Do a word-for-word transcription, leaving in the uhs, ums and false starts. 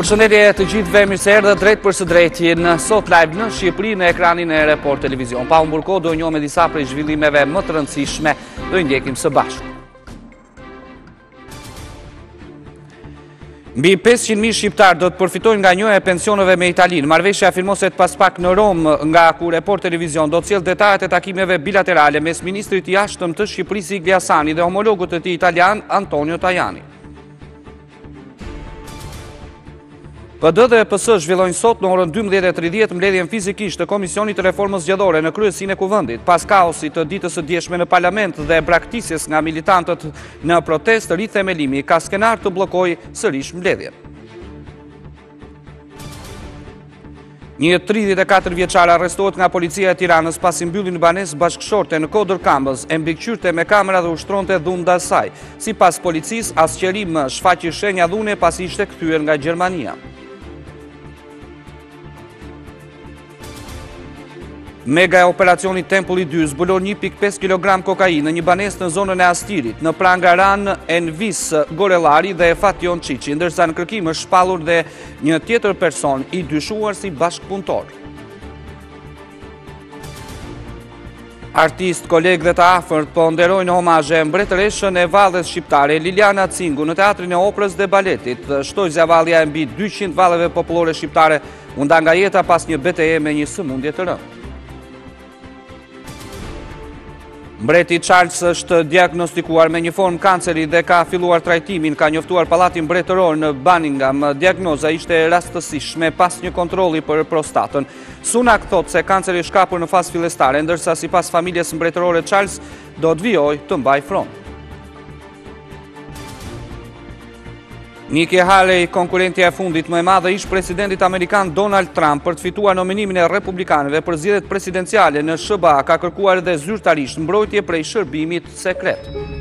Përshëndetje të gjithëve, mirë se erdhët drejt për së drejtin sot live në Shqipëri në ekranin e Report Televizion. Pa humbur kohë do njohim me disa prej zhvillimeve më të rëndësishme, do i ndjekim së bashku. Mbi pesëqind mijë shqiptar do të përfitojnë nga njohja e pensioneve me Italinë. Marrëveshja firmoset pas pak në Rom, nga ku Report Televizion do të sjellë detajet e takimeve bilaterale mes ministrit i jashtëm të Shqipërisë Igli Hasani dhe homologut të tij italian Antonio Tajani. P D dhe E P S zhvillojnë sot në orën dymbëdhjetë e tridhjetë mbledhjen fizikisht të Komisionit të Reformës Zgjedhore në kryesinë e Kuvendit. Pas kaosit të ditës së dieshme në Parlament dhe braktisjes nga militantët në protestë, rithemelimi ka skenar të bllokojë sërish mbledhjen. Një tridhjetë e katër vjeçar arrestohet nga policia e Tiranës pasi mbylli në banesë bashkëshorte në Kodër Kambës, e mbikëqyrte me kamera dhe ushtronte dhunë ndaj saj. Sipas policisë, asnjëri më shfaqi shenja dhune pasi ishte kthyer nga Gjermania. Mega e operacionit Tempulli dy zbulon një pikë pesë kilogram kokainë në një banesë në zonën e Astirit, në prangaran Envis Gorellari dhe Fation Çiçi, ndërsa në kërkim është shpallur dhe një tjetër person i dyshuar si bashkëpunëtor. Artist, kolegë dhe të afërt po nderojnë omazhe mbretëreshën e valles shqiptare Liliana Cingu në Teatrin e Operës dhe Baletit. Shtojzja vallja e mbi dyqind valleve popullore shqiptare u nda nga jeta pas një betejë me një sëmundje të rëndë. Mbreti Charles është diagnostikuar me një formë kanceri dhe ka filluar trajtimin, ka njoftuar Pallati Mbretëror në Buckingham. Diagnoza ishte rastësishme pas një kontrolli për prostatën. Sunak thot se kanceri është kapur në fazë fillestare, ndërsa sipas familjes mbretërore Charles do të vijojë të mbajë front. Nikki Haley, konkurrentja e fundit më e madhe ish presidentit amerikan Donald Trump për të fituar nominimin e republikanëve për zgjedhjet presidenciale në S B A, ka kërkuar edhe zyrtarisht mbrojtje prej shërbimit sekret.